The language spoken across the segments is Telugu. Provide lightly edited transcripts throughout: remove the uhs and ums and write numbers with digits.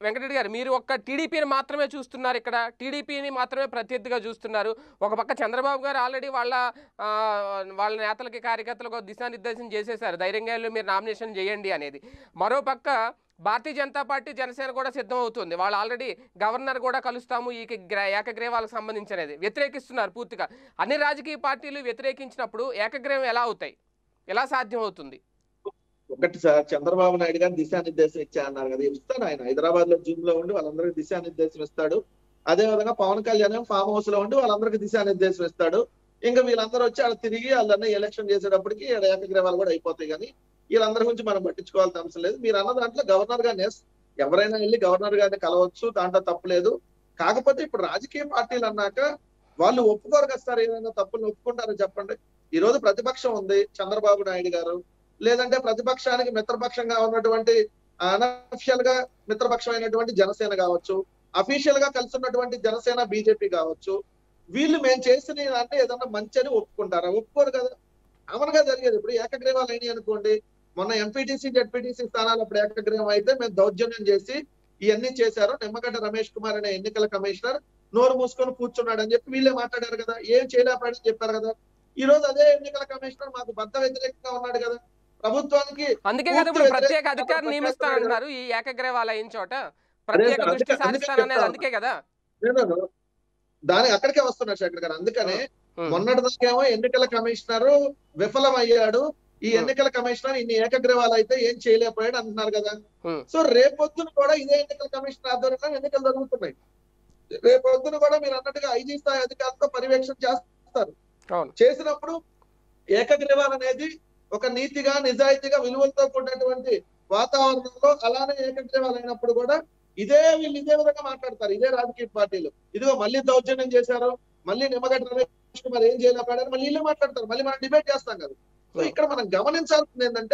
వెంకటరెడ్డి గారు, మీరు ఒక్క టీడీపీని మాత్రమే చూస్తున్నారు, ఇక్కడ టీడీపీని మాత్రమే ప్రత్యర్థిగా చూస్తున్నారు. ఒక పక్క చంద్రబాబు గారు ఆల్రెడీ వాళ్ళ నేతలకి కార్యకర్తలకు దిశానిర్దేశం చేసేశారు, ధైర్యంగా వెళ్ళి మీరు నామినేషన్ చేయండి అనేది. మరో పక్క భారతీయ జనతా పార్టీ, జనసేన కూడా సిద్ధం అవుతుంది. వాళ్ళు ఆల్రెడీ గవర్నర్ కూడా కలుస్తాము ఈ ఏకగ్రీవాలకు సంబంధించినది వ్యతిరేకిస్తున్నారు పూర్తిగా. అన్ని రాజకీయ పార్టీలు వ్యతిరేకించినప్పుడు ఏకగ్రీవం ఎలా అవుతాయి, ఎలా సాధ్యం అవుతుంది? ఒకటి సార్, చంద్రబాబు నాయుడు గారు దిశానిర్దేశం ఇచ్చా అన్నారు కదా, ఇస్తాడు. ఆయన హైదరాబాద్ లో జూమ్ లో ఉండి వాళ్ళందరికీ దిశానిర్దేశం ఇస్తాడు. అదే విధంగా పవన్ కళ్యాణ్ ఫామ్ హౌస్ లో ఉండి వాళ్ళందరికీ దిశానిర్దేశం ఇస్తాడు. ఇంకా వీళ్ళందరూ వచ్చి వాళ్ళు తిరిగి వాళ్ళన్నీ ఎలక్షన్ చేసేటప్పటికి ఏకగ్రీవాలు కూడా అయిపోతాయి. కానీ వీళ్ళందరి గురించి మనం పట్టించుకోవాల్సిన అవసరం లేదు. మీరు అన్న దాంట్లో గవర్నర్ గారిని ఎవరైనా వెళ్ళి గవర్నర్ గారిని కలవచ్చు, దాంట్లో తప్పులేదు. కాకపోతే ఇప్పుడు రాజకీయ పార్టీలు అన్నాక వాళ్ళు ఒప్పుకోరు కదా సార్, ఏదైనా తప్పులు ఒప్పుకుంటారో చెప్పండి. ఈ రోజు ప్రతిపక్షం ఉంది చంద్రబాబు నాయుడు గారు, లేదంటే ప్రతిపక్షానికి మిత్రపక్షంగా ఉన్నటువంటి అనఫిషియల్ గా మిత్రపక్షం అయినటువంటి జనసేన కావచ్చు, అఫీషియల్ గా కలిసి ఉన్నటువంటి జనసేన బీజేపీ కావచ్చు, వీళ్ళు మేము చేసిన అంటే ఏదన్నా మంచి అని ఒప్పుకుంటారా? ఒప్పుకోరు కదా. అమలుగా జరిగేది ఇప్పుడు ఏకగ్రీవాలు అయినాయి అనుకోండి, మొన్న ఎంపీటీసీ జెడ్పీటీసీ స్థానాలు అప్పుడు ఏకగ్రీవం అయితే మేము దౌర్జన్యం చేసి ఇవన్నీ చేశారు, నిమ్మగడ్డ రమేష్ కుమార్ అనే ఎన్నికల కమిషనర్ నోరు మూసుకొని కూర్చున్నాడు అని చెప్పి వీళ్ళే మాట్లాడారు కదా, ఏం చేయలేపాడని చెప్పారు కదా. ఈ రోజు అదే ఎన్నికల కమిషనర్ మాకు బద్ద వ్యతిరేకంగా ఉన్నాడు కదా, ప్రభుత్వానికి. అందుకే కదా ఇప్పుడు ప్రత్యేక అధికారిని నియమిస్తానంటున్నారు ఈ ఏకగ్రీవాలు అయిన చోట, ప్రత్యేక దృష్టి సారిస్తాననేది అందుకే కదా. దానికి అక్కడికే వస్తున్నారు శేఖర్ గారు. అందుకనే మొన్నటి దాకేమో ఎన్నికల కమిషనర్ విఫలం అయ్యాడు, ఈ ఎన్నికల కమిషనర్ ఇన్ని ఏకగ్రీవాలు అయితే ఏం చేయలేకపోయాడు అంటున్నారు కదా. సో రేపొద్దున కూడా ఇదే ఎన్నికల కమిషనర్ ఆధ్వర్యంలో ఎన్నికలు జరుగుతున్నాయి. రేపొద్దున కూడా మీరు అన్నట్టుగా ఐజీ స్థాయి అధికారులతో పర్యవేక్షణ చేస్తారు. చేసినప్పుడు ఏకగ్రీవాలు అనేది ఒక నీతిగా నిజాయితీగా విలువలతో కూడినటువంటి వాతావరణంలో అలానే ఏకగ్రీవాలు అయినప్పుడు కూడా వీళ్ళు ఇదే విధంగా మాట్లాడతారు. ఇదే రాజకీయ పార్టీలు ఇదిగో మళ్ళీ దౌర్జన్యం చేశారు, మళ్ళీ నిమ్మగడ్డ రమేష్ కుమార్ ఏం చేయలేకపోయారు, మళ్ళీ ఇల్లు మాట్లాడతారు, మళ్ళీ మనం డిబేట్ చేస్తాం కదా. సో ఇక్కడ మనం గమనించాల్సింది ఏంటంటే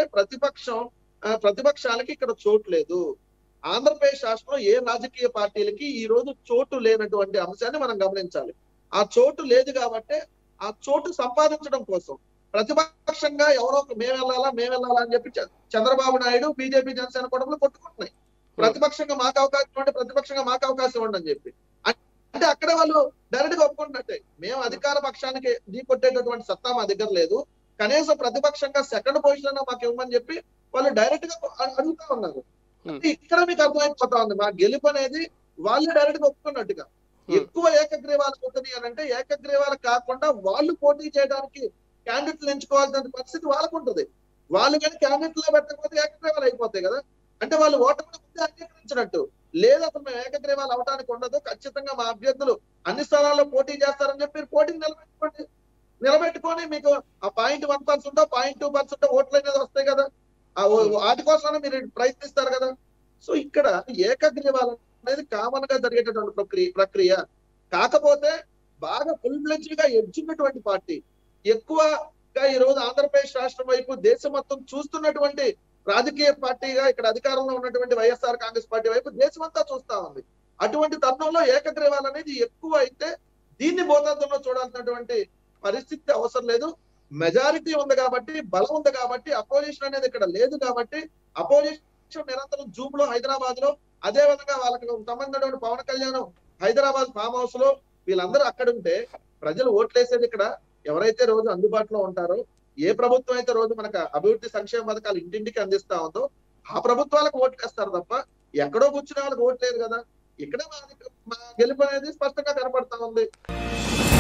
ప్రతిపక్షాలకి ఇక్కడ చోటు లేదు. ఆంధ్రప్రదేశ్ రాష్ట్రంలో ఏ రాజకీయ పార్టీలకి ఈ రోజు చోటు లేనటువంటి అంశాన్ని మనం గమనించాలి. ఆ చోటు లేదు కాబట్టి ఆ చోటు సంపాదించడం కోసం ప్రతిపక్షంగా ఎవరో మేము వెళ్ళాలా అని చెప్పి చంద్రబాబు నాయుడు బీజేపీ జనసేన కూడా కొట్టుకుంటున్నాయి. ప్రతిపక్షంగా మాకు అవకాశం ఇవ్వండి, ప్రతిపక్షంగా మాకు అవకాశం ఇవ్వండి అని చెప్పి. అంటే అక్కడ వాళ్ళు డైరెక్ట్ గా ఒప్పుకుంటున్నట్టే, మేము అధికార పక్షానికి ఢీ కొట్టేటటువంటి సత్తా మా దగ్గర లేదు, కనీసం ప్రతిపక్షంగా సెకండ్ పొజిషన్ మాకు ఇవ్వమని చెప్పి వాళ్ళు డైరెక్ట్ గా అడుగుతా ఉన్నారు. ఇక్కడ మీకు అర్థమైపోతా ఉంది మా గెలుపు అనేది వాళ్ళు డైరెక్ట్ గా ఒప్పుకున్నట్టుగా. ఎక్కువ ఏకగ్రీవాలు అవుతుంది అని అంటే ఏకగ్రీవాలు కాకుండా వాళ్ళు పోటీ చేయడానికి క్యాండిడేట్లు ఎంచుకోవాల్సిన పరిస్థితి వాళ్ళకు ఉంటుంది. వాళ్ళు కానీ క్యాండిడేట్ లో పెట్టకపోతే ఏకగ్రీవాలు అయిపోతాయి కదా. అంటే వాళ్ళు ఓటమిని ముందే అంగీకరించినట్టు. లేదు అసలు మేము ఏకగ్రీవాలు అవడానికి ఉండదు, ఖచ్చితంగా మా అభ్యర్థులు అన్ని స్థానాల్లో పోటీ చేస్తారని చెప్పి మీరు పోటీని నిలబెట్టుకొని మీకు ఆ 0.1% 0.2% ఓట్లు అనేది వస్తాయి కదా, వాటి కోసమే మీరు ప్రయత్నిస్తారు కదా. సో ఇక్కడ ఏకగ్రీవాలు అనేది కామన్ గా జరిగేటటువంటి ప్రక్రియ. కాకపోతే బాగా ఫుల్ ఫ్లెడ్జ్డ్ గా ఎడ్చున్నటువంటి పార్టీ, ఎక్కువగా ఈ రోజు ఆంధ్రప్రదేశ్ రాష్ట్రం వైపు దేశం మొత్తం చూస్తున్నటువంటి రాజకీయ పార్టీగా ఇక్కడ అధికారంలో ఉన్నటువంటి వైఎస్ఆర్ కాంగ్రెస్ పార్టీ వైపు దేశమంతా చూస్తా ఉంది. అటువంటి తరుణంలో ఏకగ్రీవాలు అనేది ఎక్కువ అయితే దీన్ని భూతత్వంలో చూడాల్సినటువంటి పరిస్థితి అవసరం లేదు. మెజారిటీ ఉంది కాబట్టి, బలం ఉంది కాబట్టి, అపోజిషన్ అనేది ఇక్కడ లేదు కాబట్టి, అపోజిషన్ నిరంతరం జూమ్ లో హైదరాబాద్ లో, అదే విధంగా వాళ్ళకి సంబంధించిన పవన్ కళ్యాణ్ హైదరాబాద్ ఫామ్ హౌస్ లో, వీళ్ళందరూ అక్కడ ఉంటే ప్రజలు ఓట్లేసేది ఇక్కడ ఎవరైతే రోజు అందుబాటులో ఉంటారో, ఏ ప్రభుత్వం అయితే రోజు మనకు అభివృద్ధి సంక్షేమ పథకాలు ఇంటింటికి అందిస్తా ఉందో ఆ ప్రభుత్వాలకు ఓట్లేస్తారు తప్ప ఎక్కడో కూర్చునే వాళ్ళకి ఓట్లేదు కదా. ఇక్కడే మా గెలుపు అనేది స్పష్టంగా కనపడతా ఉంది.